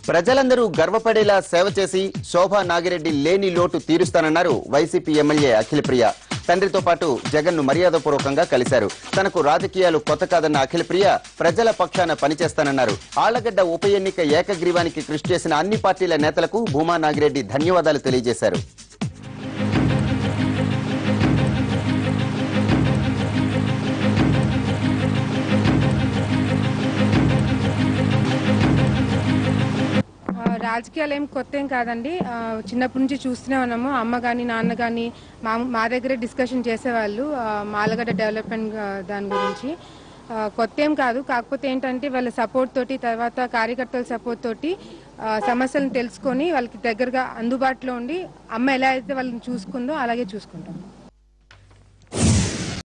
ప్రజలందరూ గర్వపడేలా సేవ చేసి శోభా నాగిరెడ్డి లేని లోటు తీరుస్తానన్నారు వైసీపీ ఎమ్మెల్యే అఖిలప్రియ. తండ్రితో పాటు జగన్ను మర్యాదపూర్వకంగా కలిశారు. తనకు రాజకీయాలు కొత్త కాదన్న అఖిలప్రియ ప్రజల పక్షాన పనిచేస్తానన్నారు. ఆళ్లగడ్డ ఉప ఎన్నిక ఏకగ్రీవానికి కృషి చేసిన అన్ని పార్టీల నేతలకు భూమా నాగిరెడ్డి ధన్యవాదాలు తెలియజేశారు. రాజకీయాలు ఏం కొత్త ఏం కాదండి. చిన్నప్పటి నుంచి చూస్తూనే ఉన్నాము. అమ్మ కానీ నాన్న కానీ మా దగ్గరే డిస్కషన్ చేసేవాళ్ళు ఆళ్లగడ్డ డెవలప్మెంట్ దాని గురించి. కొత్త ఏం కాదు. కాకపోతే ఏంటంటే వాళ్ళ సపోర్ట్ తోటి, తర్వాత కార్యకర్తల సపోర్ట్ తోటి సమస్యలను తెలుసుకొని వాళ్ళకి దగ్గరగా అందుబాటులో ఉండి అమ్మ ఎలా అయితే వాళ్ళని చూసుకుందో అలాగే చూసుకుంటాం.